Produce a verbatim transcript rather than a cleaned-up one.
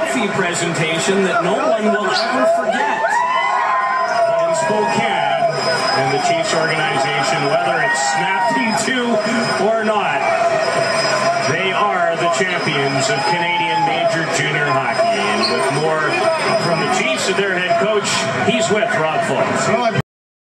trophy presentation that no one will ever forget. In Spokane, and the Chiefs organization, whether it's snapped in two or not, they are the champions of Canadian Major Junior Hockey. And with more from the Chiefs and their head coach, he's with Rob Fultz. Well,